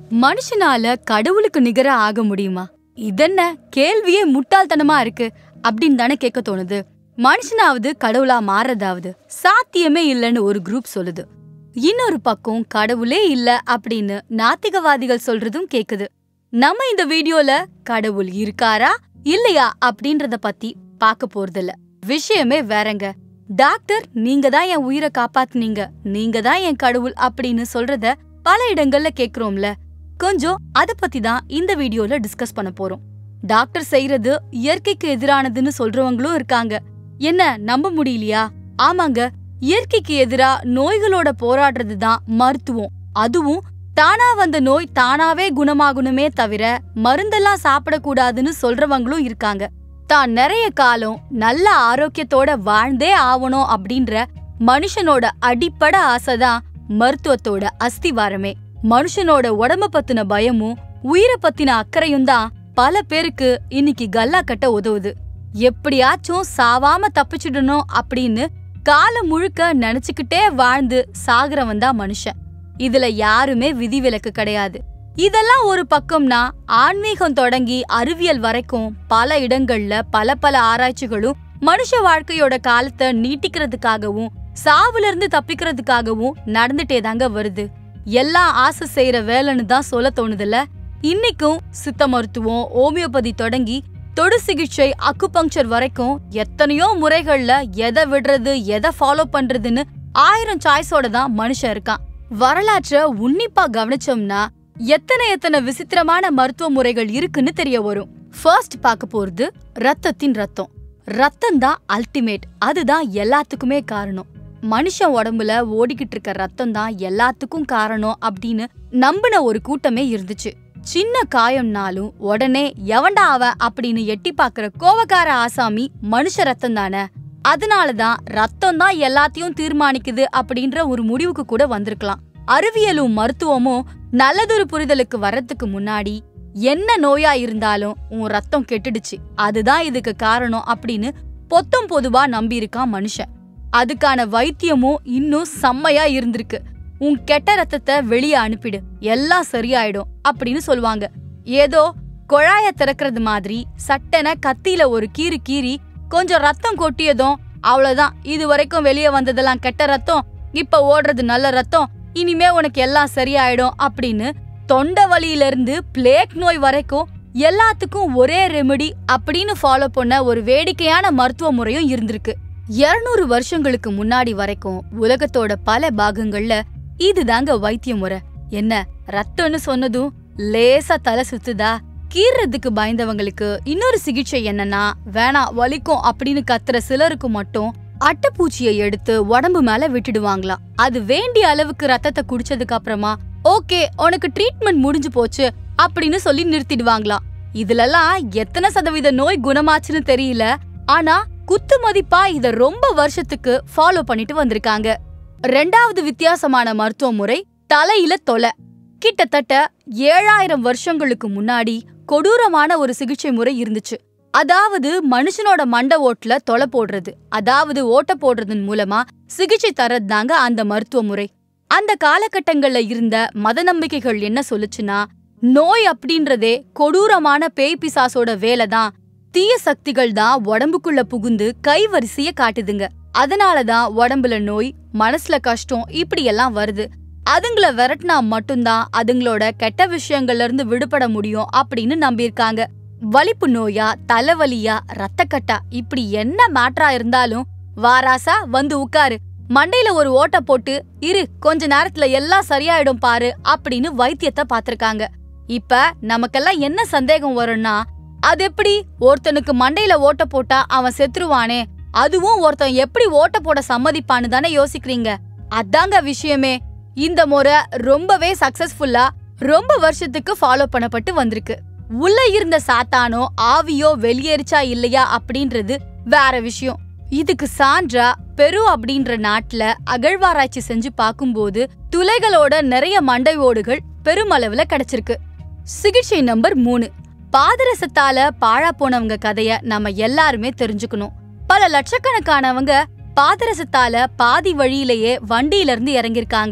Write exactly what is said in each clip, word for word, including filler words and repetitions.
மனுஷனால கடவுளுக்கு நிகரா ஆக முடியுமா? இதென்ன கேள்வியே முட்டாள்தனமா இருக்கு அப்படின்னு தானே கேட்க தோணுது. மனுஷனாவது கடவுளா மாறதாவது சாத்தியமே இல்லைன்னு ஒரு குரூப் சொல்லுது. இன்னொரு பக்கம் கடவுளே இல்ல அப்படின்னு நாத்திகவாதிகள் சொல்றதும் கேக்குது. நம்ம இந்த வீடியோல கடவுள் இருக்காரா இல்லையா அப்படின்றத பத்தி பார்க்க போறதில்ல. விஷயமே வேறங்க. டாக்டர் நீங்க தான் என் உயிரை காப்பாத்துனீங்க, நீங்க தான் என் கடவுள் அப்படின்னு சொல்றத பல இடங்கள்ல கேக்குறோம்ல. கொஞ்சம் அத பத்தி தான் இந்த வீடியோல டிஸ்கஸ் பண்ண போறோம். டாக்டர் செய்யறது இயற்கைக்கு எதிரானதுன்னு சொல்றவங்களும் இருக்காங்க. என்ன நம்ப முடியலையா? ஆமாங்க, இயற்கைக்கு எதிரா நோய்களோட போராடுறது தான் மருத்துவம். அதுவும் தானா வந்த நோய் தானாவே குணமாகணுமே தவிர மருந்தெல்லாம் சாப்பிடக்கூடாதுன்னு சொல்றவங்களும் இருக்காங்க. தான் நிறைய காலம் நல்ல ஆரோக்கியத்தோட வாழ்ந்தே ஆவணும் அப்படின்ற மனுஷனோட அடிப்படை ஆசைதான் மருத்துவத்தோட அஸ்திவாரமே. மனுஷனோட உடம்ப பத்தின பயமும் உயிரை பத்தின அக்கறையும் தான் பல பேருக்கு இன்னைக்கு கல்லா கட்ட உதவுது. எப்படியாச்சும் சாவாம தப்பிச்சிடணும் அப்படின்னு காலம் முழுக்க நினைச்சுக்கிட்டே வாழ்ந்து சாகுறவன் தான் மனுஷன். இதுல யாருமே விதிவிலக்கு கிடையாது. இதெல்லாம் ஒரு பக்கம்னா, ஆன்மீகம் தொடங்கி அறிவியல் வரைக்கும் பல இடங்கள்ல பல பல ஆராய்ச்சிகளும் மனுஷ வாழ்க்கையோட காலத்தை நீட்டிக்கிறதுக்காகவும் சாவுல இருந்து தப்பிக்கிறதுக்காகவும் நடந்துட்டே தாங்க வருது. எல்லாம் ஆசை செய்யற வேலைன்னு தான் சொல்ல தோணுதுல. இன்னைக்கும் சித்த மருத்துவம், ஹோமியோபதி தொடங்கி தொடு சிகிச்சை, அக்குபங்க்சர் வரைக்கும் எத்தனையோ முறைகள்ல எதை விடுறது எதை ஃபாலோ பண்றதுன்னு ஆயிரம் சாய்ஸோட தான் மனுஷன் இருக்கான். வரலாற்ற உன்னிப்பா கவனிச்சோம்னா எத்தனை எத்தனை விசித்திரமான மருத்துவ முறைகள் இருக்குன்னு தெரிய வரும். ஃபர்ஸ்ட் பார்க்க போறது ரத்தத்தின் ரத்தம். ரத்தம் தான் அல்டிமேட். அதுதான் எல்லாத்துக்குமே காரணம். மனுஷன் உடம்புல ஓடிக்கிட்டு இருக்க ரத்தம் தான் எல்லாத்துக்கும் காரணம் அப்படின்னு நம்பின ஒரு கூட்டமே இருந்துச்சு. சின்ன காயம்னாலும் உடனே எவன்டா அவன் அப்படின்னு எட்டி பாக்குற கோவக்கார ஆசாமி மனுஷ ரத்தம் தானே. அதனாலதான் ரத்தம் தான் எல்லாத்தையும் தீர்மானிக்குது அப்படின்ற ஒரு முடிவுக்கு கூட வந்திருக்கலாம். அறிவியலும் மருத்துவமும் நல்லதொரு புரிதலுக்கு வர்றதுக்கு முன்னாடி என்ன நோயா இருந்தாலும் உன் ரத்தம் கெட்டுடுச்சு, அதுதான் இதுக்கு காரணம் அப்படின்னு பொத்தம் பொதுவா நம்பி இருக்கான் மனுஷன். அதுக்கான வைத்தியமும் இன்னும் செம்மையா இருந்திருக்கு. உன் கெட்ட ரத்தத்தை வெளியே அனுப்பிடு, எல்லாம் சரியாயிடும் அப்படின்னு சொல்லுவாங்க. ஏதோ குழாய திறக்கிறது மாதிரி சட்டென கத்தியில ஒரு கீறு கீறி கொஞ்சம் ரத்தம் கொட்டியதும் அவ்வளவுதான், இது வரைக்கும் வெளியே வந்ததெல்லாம் கெட்ட ரத்தம், இப்ப ஓடுறது நல்ல ரத்தம், இனிமே உனக்கு எல்லாம் சரியாயிடும் அப்படின்னு தொண்டை வலியில இருந்து பிளேக் நோய் வரைக்கும் எல்லாத்துக்கும் ஒரே ரெமெடி அப்படின்னு ஃபாலோ பண்ண ஒரு வேடிக்கையான மருத்துவ முறையும் இருந்திருக்கு. இருநூறு வருஷங்களுக்கு முன்னாடி வரைக்கும் உலகத்தோட பல பாகங்கள்ல இதுதாங்க வைத்திய முறை. என்ன ரத்தம்னு சொன்னதும் லேசா தலை சுத்துதா? கீறதுக்கு பயந்தவங்களுக்கு இன்னொரு சிகிச்சை என்னன்னா, வேணா வலிக்கும் அப்படின்னு கத்துற சிலருக்கு மட்டும் அட்டைப்பூச்சியை எடுத்து உடம்பு மேல விட்டுடுவாங்களாம். அது வேண்டிய அளவுக்கு ரத்தத்தை குடிச்சதுக்கு அப்புறமா ஓகே உனக்கு ட்ரீட்மெண்ட் முடிஞ்சு போச்சு அப்படின்னு சொல்லி நிறுத்திடுவாங்களாம். இதுலலாம் எத்தனை சதவீத நோய் குணமாச்சுன்னு தெரியல. ஆனா குத்து மதிப்பா இத ரொம்ப வருஷத்துக்கு ஃபாலோ பண்ணிட்டு வந்திருக்காங்க. ரெண்டாவது வித்தியாசமான மருத்துவ முறை தலையில தொலை. கிட்டத்தட்ட ஏழாயிரம் வருஷங்களுக்கு முன்னாடி கொடூரமான ஒரு சிகிச்சை முறை இருந்துச்சு. அதாவது மனுஷனோட மண்டை ஓட்டுல தொலை போடுறது, அதாவது ஓட்ட போடுறதன் மூலமா சிகிச்சை தரதுதாங்க அந்த மருத்துவ முறை. அந்த காலகட்டங்கள்ல இருந்த மத நம்பிக்கைகள் என்ன சொல்லுச்சுன்னா, நோய் அப்படின்றதே கொடூரமான பேய் பிசாசோட வேலைதான், தீய சக்திகள் தான் உடம்புக்குள்ள புகுந்து கைவரிசைய காட்டுதுங்க. அதனாலதான் உடம்புல நோய், மனசுல கஷ்டம் இப்படி எல்லாம் வருது. அதுங்கள விரட்டினா மட்டும்தான் அதுங்களோட கெட்ட விஷயங்கள்ல இருந்து விடுபட முடியும் அப்படின்னு நம்பியிருக்காங்க. வலிப்பு நோயா, தலைவலியா, ரத்தக்கட்டா இப்படி என்ன மேட்டரா இருந்தாலும் வாராசா வந்து உட்காரு, மண்டையில ஒரு ஓட்ட போட்டு இரு, கொஞ்ச நேரத்துல எல்லாம் சரியாயிடும் பாரு அப்படின்னு வைத்தியத்தை பாத்திருக்காங்க. இப்ப நமக்கெல்லாம் என்ன சந்தேகம் வரும்னா, அது எப்படி ஒருத்தனுக்கு மண்டையில ஓட்ட போட்டா அவன் செத்துருவானே, அதுவும் ஒருத்தன் எப்படி ஓட்ட போட சம்மதிப்பான்னு தானே யோசிக்கிறீங்க. அதாங்க விஷயமே. இந்த முறை ரொம்பவே சக்சஸ்ஃபுல்லா ரொம்ப வருஷத்துக்கு ஃபாலோ பண்ணப்பட்டு வந்திருக்கு. உள்ள இருந்த சாத்தானோ ஆவியோ வெளியேறிச்சா இல்லையா அப்படின்றது வேற விஷயம். இதுக்கு சான்றா பெரு அப்படின்ற நாட்டுல அகழ்வாராய்ச்சி செஞ்சு பார்க்கும்போது துளைகளோட நிறைய மண்டை ஓடுகள் பெருமளவுல கிடைச்சிருக்கு. சிகிச்சை நம்பர் மூணு, பாதரசத்தால பாழா போனவங்க கதைய நம்ம எல்லாருமே தெரிஞ்சுக்கணும். பல லட்சக்கணக்கானவங்க பாதரசத்தால பாதி வழியிலேயே வண்டியில இருந்து இறங்கிருக்காங்க.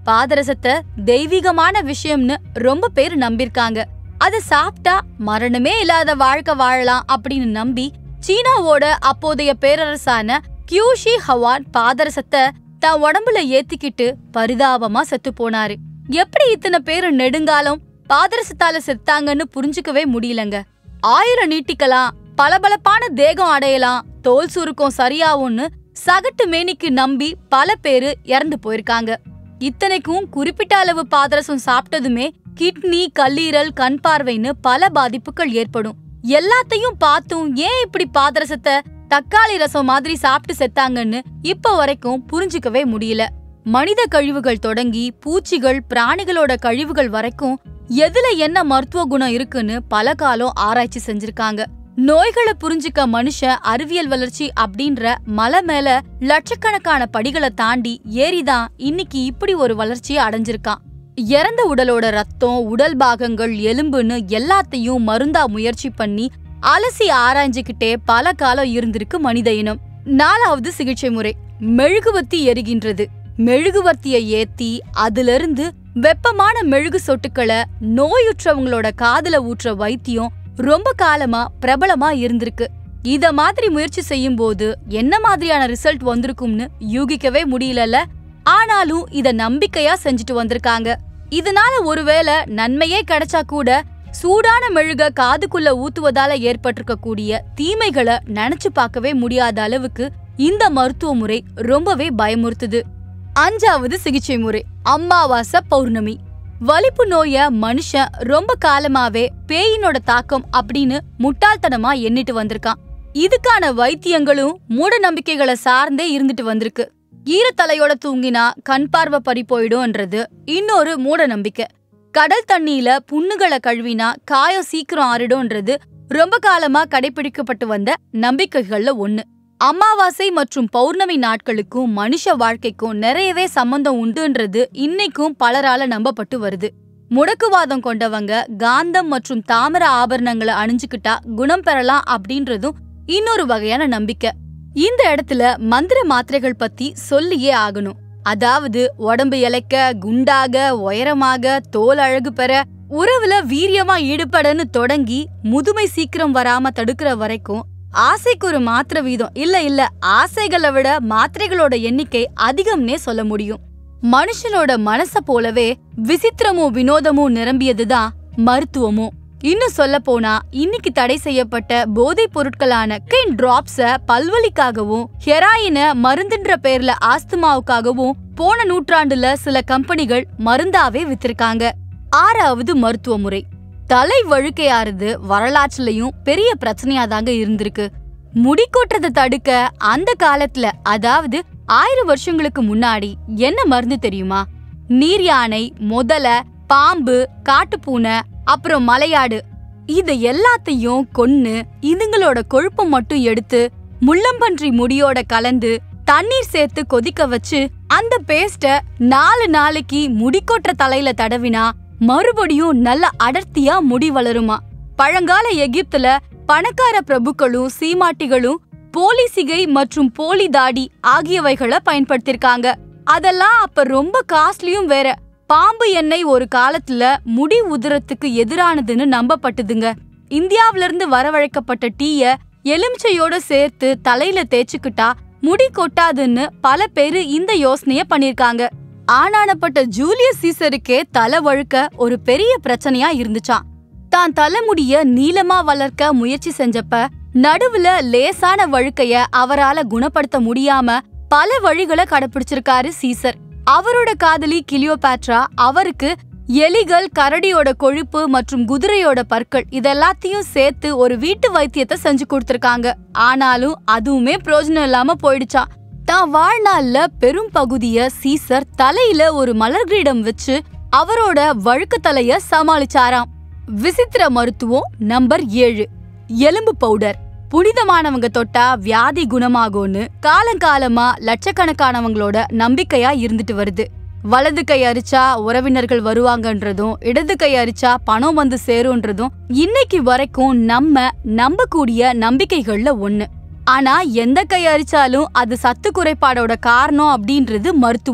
பாதரசத்தை தெய்வீகமான விஷயம்னு ரொம்ப பேர் நம்பிருக்காங்க. அத சாப்பிட்டா மரணமே இல்லாத வாழ்க்கை வாழலாம் அப்படின்னு நம்பி சீனாவோட அப்போதைய பேரரசான கியூஷி ஹவான் பாதரசத்தை தன் உடம்புல ஏத்திக்கிட்டு பரிதாபமா செத்து போனாரு. எப்படி இத்தனை பேரு நெடுங்காலம் பாதரசத்தால செத்தாங்கன்னு புரிஞ்சுக்கவே முடியலங்க. ஆயிரம் நீட்டிக்கலாம், பளபளப்பான தேகம் அடையலாம், தோல் சுருக்கம் சரியாவும்னு சகட்டு மேனிக்கு நம்பி பல பேரு இறந்து போயிருக்காங்க. இத்தனைக்கும் குறிப்பிட்ட அளவு பாதரசம் சாப்பிட்டதுமே கிட்னி, கல்லீரல், கண் பார்வைன்னு பல பாதிப்புகள் ஏற்படும். எல்லாத்தையும் பார்த்தும் ஏன் இப்படி பாதரசத்தை தக்காளி ரசம் மாதிரி சாப்பிட்டு செத்தாங்கன்னு இப்ப வரைக்கும் புரிஞ்சுக்கவே முடியல. மனித கழிவுகள் தொடங்கி பூச்சிகள், பிராணிகளோட கழிவுகள் வரைக்கும் எதுல என்ன மருத்துவ குணம் இருக்குன்னு பல காலம் ஆராய்ச்சி செஞ்சிருக்காங்க. நோய்களை புரிஞ்சுக்க மனுஷ அறிவியல் வளர்ச்சி அப்படின்ற மலை மேல லட்சக்கணக்கான படிகளை தாண்டி ஏறிதான் இன்னைக்கு இப்படி ஒரு வளர்ச்சியை அடைஞ்சிருக்கான். இறந்த உடலோட ரத்தம், உடல் பாகங்கள், எலும்புன்னு எல்லாத்தையும் மருந்தா முயற்சி பண்ணி அலசி ஆராய்ஞ்சுக்கிட்டே பல காலம் இருந்திருக்கு மனித இனம். நாலாவது சிகிச்சை முறை மெழுகுவர்த்தி எரிகின்றது. மெழுகுவர்த்திய ஏத்தி அதுல இருந்து வெப்பமான மெழுகு சொட்டுக்களை நோயுற்றவங்களோட காதுல ஊற்ற வைத்தியம் ரொம்ப காலமா பிரபலமா இருந்திருக்கு. இத மாதிரி முயற்சி செய்யும் போது என்ன மாதிரியான ரிசல்ட் வந்திருக்கும்னு யூகிக்கவே முடியல. ஆனாலும் இத நம்பிக்கையா செஞ்சுட்டு வந்திருக்காங்க. இதனால ஒருவேளை நன்மையே கிடைச்சா கூட சூடான மெழுக காதுக்குள்ள ஊத்துவதால ஏற்பட்டிருக்க கூடிய தீமைகளை நினைச்சு பார்க்கவே முடியாத அளவுக்கு இந்த மருத்துவ முறை ரொம்பவே பயமுறுத்துது. அஞ்சாவது சிகிச்சை முறை அமாவாசை பௌர்ணமி. வலிப்பு நோய மனுஷன் ரொம்ப காலமாவே பேயினோட தாக்கம் அப்படின்னு முட்டாள்தனமா எண்ணிட்டு வந்திருக்கான். இதுக்கான வைத்தியங்களும் மூட நம்பிக்கைகளை சார்ந்தே இருந்துட்டு வந்திருக்கு. ஈரத்தலையோட தூங்கினா கண் பார்வை பறி போயிடும்ன்றது இன்னொரு மூட நம்பிக்கை. கடல் தண்ணியில புண்ணுகளை கழுவினா காயம் சீக்கிரம் ஆறிடும்ன்றது ரொம்ப காலமா கடைபிடிக்கப்பட்டு வந்த நம்பிக்கைகள்ல ஒண்ணு. அமாவாசை மற்றும் பௌர்ணமி நாட்களுக்கும் மனுஷ வாழ்க்கைக்கும் நிறையவே சம்பந்தம் உண்டுன்றது இன்னைக்கும் பலரால நம்பப்பட்டு வருது. முடக்குவாதம் கொண்டவங்க காந்தம் மற்றும் தாமிர ஆபரணங்களை அணிஞ்சுக்கிட்டா குணம் பெறலாம் அப்படின்றதும் இன்னொரு வகையான நம்பிக்கை. இந்த இடத்துல மந்திர மாத்திரைகள் பத்தி சொல்லியே ஆகணும். அதாவது உடம்பு இளைக்க, குண்டாக, உயரமாக, தோல் அழகு பெற, உறவுல வீரியமா ஈடுபடன்னு தொடங்கி முதுமை சீக்கிரம் வராம தடுக்கிற வரைக்கும் ஆசைக்கு ஒரு மாத்திரை வீதம் இல்ல இல்ல ஆசைகளை விட மாத்திரைகளோட எண்ணிக்கை அதிகம்னே சொல்ல முடியும். மனுஷனோட மனச போலவே விசித்திரமும் வினோதமும் நிரம்பியதுதான் மருத்துவமும். இன்னும் சொல்ல போனா இன்னைக்கு தடை செய்யப்பட்ட போதைப் பொருட்களான கெயின் டிராப்ஸ பல்வலிக்காகவும் ஹெராயின மருந்துன்ற பேர்ல ஆஸ்துமாவுக்காகவும் போன நூற்றாண்டுல சில கம்பெனிகள் மருந்தாவே வித்திருக்காங்க. ஆறாவது மருத்துவ முறை தலை வழுக்கையாறுது வரலாற்றுலயும் பெரிய பிரச்சனையாதாங்க இருந்திருக்கு. முடி கொட்டுறதை தடுக்க அந்த காலத்துல, அதாவது ஆயிரம் வருஷங்களுக்கு முன்னாடி என்ன மருந்து தெரியுமா? நீர் யானை, முதல, பாம்பு, காட்டுப்பூனை, அப்புறம் மலையாடு, இத எல்லாத்தையும் கொன்னு இதுங்களோட கொழுப்பை மட்டும் எடுத்து முள்ளம்பன்றி முடியோட கலந்து தண்ணீர் சேர்த்து கொதிக்க வச்சு அந்த பேஸ்ட நாலு நாளைக்கு முடி கொட்டுற தலையில தடவினா மறுபடியும் நல்ல அடர்த்தியா முடி வளருமா. பழங்கால எகிப்துல பணக்கார பிரபுக்களும் சீமாட்டிகளும் போலி சிகை மற்றும் போலி தாடி ஆகியவைகளை பயன்படுத்திருக்காங்க. அதெல்லாம் அப்ப ரொம்ப காஸ்ட்லியும் வேற. பாம்பு எண்ணெய் ஒரு காலத்துல முடி உதிரத்துக்கு எதிரானதுன்னு நம்பப்பட்டதுங்க. இந்தியாவில இருந்து வரவழைக்கப்பட்ட டீய எலுமிச்சையோட சேர்த்து தலையில தேய்ச்சுக்கிட்டா முடி கொட்டாதுன்னு பல பேரு இந்த யோசனைய பண்ணிருக்காங்க. ஆனானப்பட்ட ஜூலியஸ் சீசருக்கே தலை வழுக்க ஒரு பெரிய பிரச்சனையா இருந்துச்சான். தான் தலைமுடிய நீளமா வளர்க்க முயற்சி செஞ்சப்ப நடுவுல லேசான வழுக்கைய அவரால குணப்படுத்த முடியாம பல வழிகளை கடைபிடிச்சிருக்காரு சீசர். அவரோட காதலி கிளியோபாட்ரா அவருக்கு எலிகள், கரடியோட கொழுப்பு மற்றும் குதிரையோட பற்கள் இதெல்லாத்தையும் சேர்த்து ஒரு வீட்டு வைத்தியத்தை செஞ்சு கொடுத்திருக்காங்க. ஆனாலும் அதுவுமே பிரயோஜனம் இல்லாம போயிடுச்சான். தான் வாழ்நாள்ல பெரும் பகுதிய சீசர் தலையில ஒரு மலர் கிரீடம் வச்சு அவரோட வழுக்கு தலைய சமாளிச்சாராம். விசித்திர மருத்துவம் நம்பர் ஏழு எலும்பு பவுடர். புனிதமானவங்க தொட்டா வியாதி குணமாகும்னு காலங்காலமா லட்சக்கணக்கானவங்களோட நம்பிக்கையா இருந்துட்டு வருது. வலது கை அரிச்சா உறவினர்கள் வருவாங்கன்றதும், இடது கை அரிச்சா பணம் வந்து சேரும்ன்றதும் இன்னைக்கு வரைக்கும் நம்ம நம்பக்கூடிய நம்பிக்கைகள்ல ஒண்ணு. ஆனா எந்த கை அரிச்சாலும் அது சத்து குறைபாடோட காரணம் அப்படின்றது மருத்துவம்.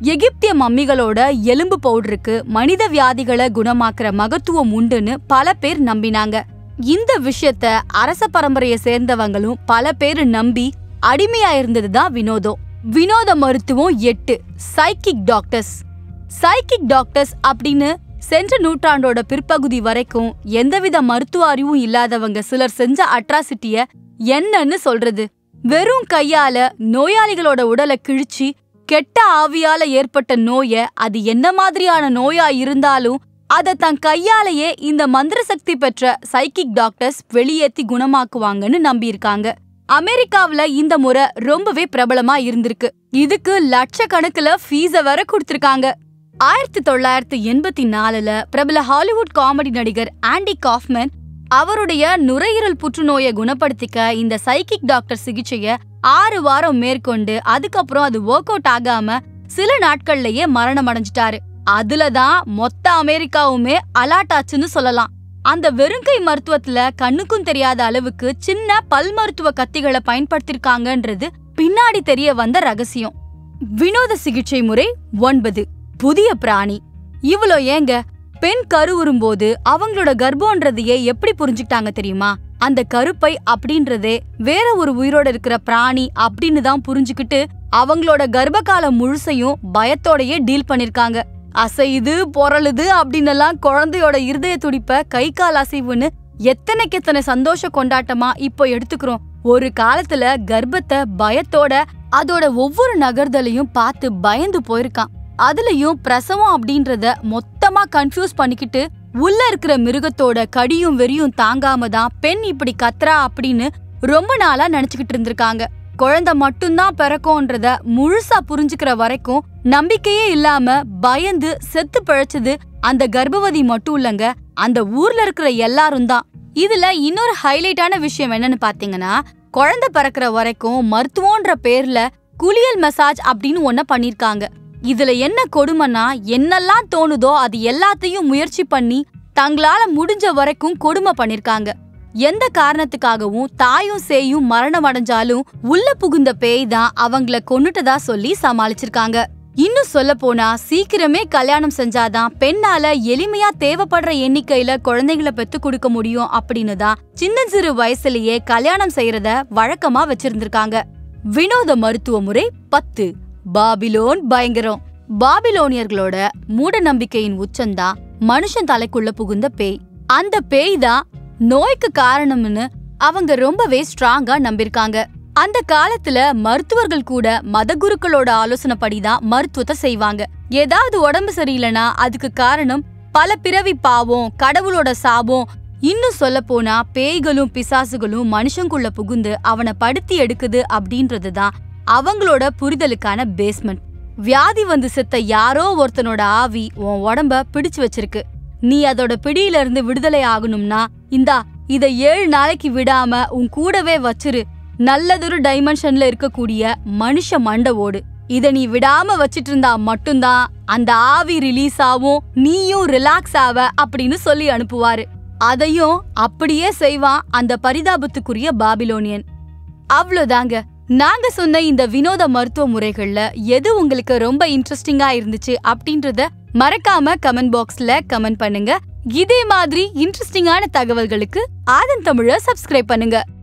எகிப்திய மம்மிகளோட எலும்பு பவுடருக்கு மனித வியாதிகளை குணமாக்குற மகத்துவம் உண்டுன்னு பல பேர் நம்பினாங்க. இந்த விஷயத்த அரச பரம்பரையை சேர்ந்தவங்களும் பல பேரு நம்பி அடிமையா இருந்ததுதான் வினோதம். வினோத மருத்துவம் எட்டு, சைக்கிக் டாக்டர்ஸ். சைக்கிக் டாக்டர்ஸ் அப்படின்னு சென்ற நூற்றாண்டோட பிற்பகுதி வரைக்கும் எந்தவித மருத்துவ அறிவும் இல்லாதவங்க சிலர் செஞ்ச அட்ராசிட்டிய என்னன்னு சொல்றது? வெறும் கையால நோயாளிகளோட உடலை கிழிச்சு கெட்ட ஆவியால ஏற்பட்ட நோய, அது என்ன மாதிரியான நோயா இருந்தாலும் அத தன் கையாலேயே இந்த மந்திர சக்தி பெற்ற சைக்கிக் டாக்டர்ஸ் வெளியேத்தி குணமாக்குவாங்கன்னு நம்பியிருக்காங்க. அமெரிக்காவுல இந்த முறை ரொம்பவே பிரபலமா இருந்திருக்கு. இதுக்கு லட்சக்கணக்குல ஃபீஸ வேற கொடுத்திருக்காங்க. ஆயிரத்தி தொள்ளாயிரத்தி எண்பத்தி நாலுல பிரபல ஹாலிவுட் காமெடி நடிகர் ஆண்டி காஃப்மேன் அவருடைய நுரையீரல் புற்றுநோயை குணப்படுத்திக்க இந்த சைக்கிக் டாக்டர் சிகிச்சைய ஆறு வாரம் மேற்கொண்டு அதுக்கப்புறம் அது ஒர்க் அவுட் ஆகாம சில நாட்கள்லயே மரணம் அடைஞ்சிட்டாரு. அதுலதான் மொத்த அமெரிக்காவுமே அலாட்டாச்சுன்னு சொல்லலாம். அந்த வெறுங்கை மருத்துவத்துல கண்ணுக்கும் தெரியாத அளவுக்கு சின்ன பல் மருத்துவ கத்திகளை பயன்படுத்திருக்காங்கன்றது பின்னாடி தெரிய வந்த ரகசியம். வினோத சிகிச்சை முறை ஒன்பது, புதிய பிராணி. இவ்வளோ ஏங்க, பெண் கருவுறும் போது அவங்களோட கர்ப்பம்ன்றதையே எப்படி புரிஞ்சுக்கிட்டாங்க தெரியுமா? அந்த கருப்பை அப்படின்றதே வேற ஒரு உயிரோட இருக்கிற பிராணி அப்படின்னு தான் புரிஞ்சுக்கிட்டு அவங்களோட கர்ப்ப காலம் முழுசையும் பயத்தோடயே டீல் பண்ணிருக்காங்க. அசையுது பொறலுது அப்படின்னெல்லாம் குழந்தையோட இருதய துடிப்ப கை கால் அசைவுன்னு எத்தனைக்கு எத்தனை சந்தோஷ கொண்டாட்டமா இப்போ எடுத்துக்கிறோம். ஒரு காலத்துல கர்ப்பத்தை பயத்தோட அதோட ஒவ்வொரு நகர்தலையும் பார்த்து பயந்து போயிருக்கான். அதுலயும் பிரசவம் அப்படின்றத மொத்தமா கன்ஃபியூஸ் பண்ணிக்கிட்டு உள்ள இருக்கிற மிருகத்தோட கடியும் வெறியும் தாங்காம தான் பெண் இப்படி கத்துறா அப்படின்னு ரொம்ப நாளா நினைச்சுக்கிட்டு இருந்திருக்காங்க. குழந்தை மட்டும்தான் பிறக்கும்ன்றத முழுசா புரிஞ்சுக்கிற வரைக்கும் நம்பிக்கையே இல்லாம பயந்து செத்து பிழைச்சது அந்த கர்ப்பவதி மட்டும் இல்லங்க, அந்த ஊர்ல இருக்கிற எல்லாரும் தான். இதுல இன்னொரு ஹைலைட்டான விஷயம் என்னன்னு பாத்தீங்கன்னா, குழந்தை பிறக்கிற வரைக்கும் மருத்துவம்ன்ற பேர்ல குளியல் மசாஜ் அப்படின்னு ஒன்ன பண்ணிருக்காங்க. இதுல என்ன கொடுமைன்னா, என்னெல்லாம் தோணுதோ அது எல்லாத்தையும் முயற்சி பண்ணி தங்களால முடிஞ்ச வரைக்கும் கொடுமை பண்ணிருக்காங்க. எந்த காரணத்துக்காகவும் தாயும் சேயும் மரணம் அடைஞ்சாலும் உள்ள புகுந்த பேய் தான் அவங்கள கொன்னுட்டதா சொல்லி சமாளிச்சிருக்காங்க. இன்னும் சொல்ல போனா சீக்கிரமே கல்யாணம் செஞ்சாதான் பெண்ணால எளிமையா தேவைப்படுற எண்ணிக்கையில குழந்தைகளை பெத்து கொடுக்க முடியும் அப்படின்னு தான் சின்ன சிறு வயசுலயே கல்யாணம் செய்யறத வழக்கமா வச்சிருந்திருக்காங்க. வினோத மருத்துவ முறை பத்து, பாபிலோன் பயங்கரம். பாபிலோனியர்களோட மூட நம்பிக்கையின் உச்சந்தான் மனுஷன் தலைக்குள்ள புகுந்த பேய். அந்த பேய் தான் நோய்க்கு காரணம்னு அவங்க ரொம்பவே ஸ்ட்ராங்கா நம்பிருக்காங்க. அந்த காலத்துல மருத்துவர்கள் கூட மத குருக்களோட ஆலோசனைப்படிதான் மருத்துவத்தை செய்வாங்க. ஏதாவது உடம்பு சரியில்லைனா அதுக்கு காரணம் பல பிறவி பாவம், கடவுளோட சாபம், இன்னும் சொல்ல போனா பேய்களும் பிசாசுகளும் மனுஷங்குள்ள புகுந்து அவனை படுத்தி எடுக்குது அப்படின்றதுதான் அவங்களோட புரிதலுக்கான பேஸ்மெண்ட். வியாதி வந்து செத்த யாரோ ஒருத்தனோட ஆவி உன் உடம்ப பிடிச்சு வச்சிருக்கு. நீ அதோட பிடியில இருந்து விடுதலை ஆகணும்னா இந்தா இத ஏழு நாளைக்கு விடாம உன் கூடவே வச்சிரு. நல்லதொரு டைமென்ஷன்ல இருக்கக்கூடிய மனுஷ மண்டவோடு இத நீ விடாம வச்சிட்டு இருந்தா மட்டும்தான் அந்த ஆவி ரிலீஸ் ஆகும், நீயும் ரிலாக்ஸ் ஆவ அப்படின்னு சொல்லி அனுப்புவாரு. அதையும் அப்படியே செய்வான் அந்த பரிதாபத்துக்குரிய பாபிலோனியன். அவ்வளவுதாங்க. நாங்க சொன்ன இந்த வினோத மருத்துவ முறைகள்ல எது உங்களுக்கு ரொம்ப இன்ட்ரெஸ்டிங்கா இருந்துச்சு அப்படின்றத மறக்காம கமெண்ட் பாக்ஸ்ல கமெண்ட் பண்ணுங்க. இதே மாதிரி இன்ட்ரெஸ்டிங்கான தகவல்களுக்கு ஆதன் தமிழ சப்ஸ்கிரைப் பண்ணுங்க.